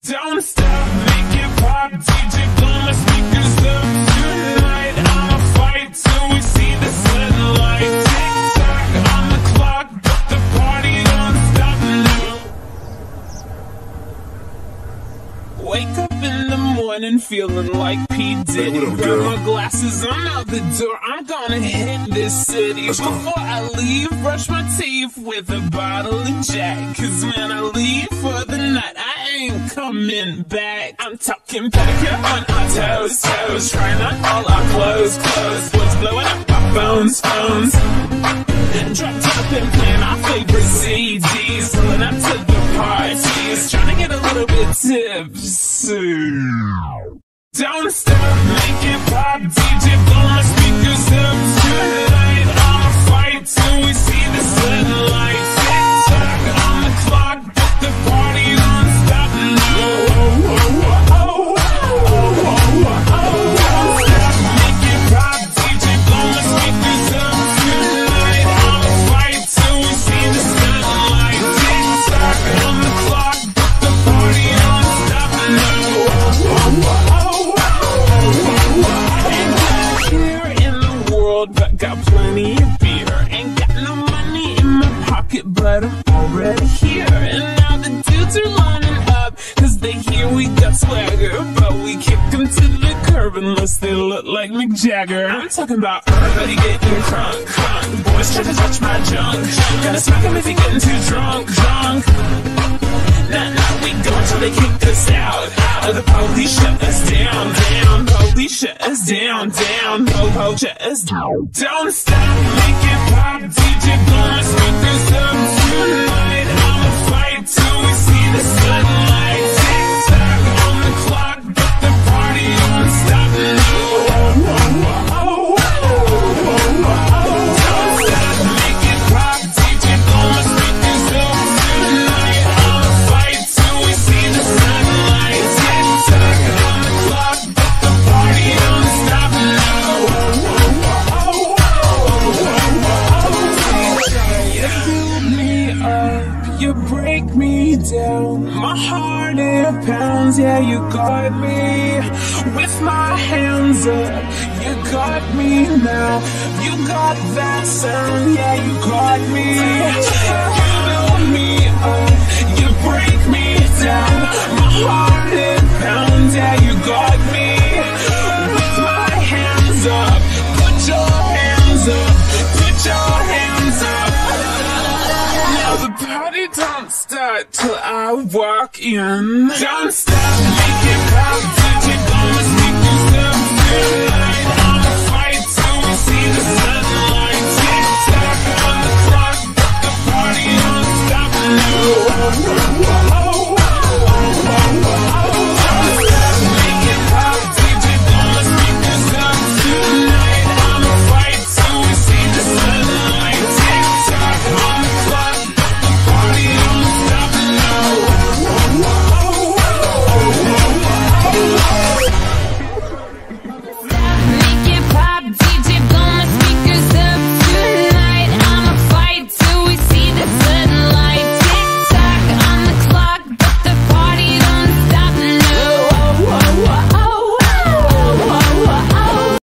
Don't stop, make it pop, DJ blow my speakers up tonight. I'ma fight till we see the sunlight. Tick tock on the clock, but the party don't stop now. Wake up in the morning feeling like P. Diddy. Grab my glasses, I'm out the door, I'm gonna hit this city. Before I leave, brush my teeth with a bottle of Jack. Cause when I leave for the night, I ain't coming back. I'm talking pedicure on our toes, toes. Trying on all our clothes, clothes. What's blowing up our phones, phones. Dropped up and playing our favorite CDs. Pulling up to the parties, trying to get a little bit tipsy. Don't stop, make it pop, DJ blow my speakers up tonight. I'ma fight till we see the sunlight. Tick tock on the clock, but the party don't stop now. Don't stop, make it pop, DJ blow my speakers up tonight. I'ma fight till we see the sunlight. Tick tock on the clock, but the party don't stop now. Here in the world, but got plenty of beer. Ain't got no money in my pocket, but I'm already here. And now the dudes are lining up, cause they hear we got swagger. But we kick them to the curb unless they look like Mick Jagger. I'm talking about everybody getting crunk, crunk. Boys try to touch my junk, gotta smack him if he getting too drunk, drunk. Nah, we go until they kick us out. The police shut us down, down. Police shut us down, down. Po-po shut us down. Don't stop, make it pop, DJ blow my speakers up tonight. I'ma fight till we see the sunlight. Tick tock on the clock, but the party don't stop now. Don't stop, make it pop, DJ blow my speakers up tonight. I'ma fight till we see the sunlight. Tick tock on the clock, but the party don't stop now. You build me up, you break me down. My heart it pounds, yeah, you got me. With my hands up, you got me now. You got that sound, yeah, you got me. You build me up, you break me down. My heart it pounds, yeah, you got me. With my hands up, put your hands up, put your hands up. Now the party don't start till I walk in. Don't stop, make it pop, DJ blow my speakers up tonight. I'ma fight till we see the sunlight. Tick tock on the clock, but the party don't stop now.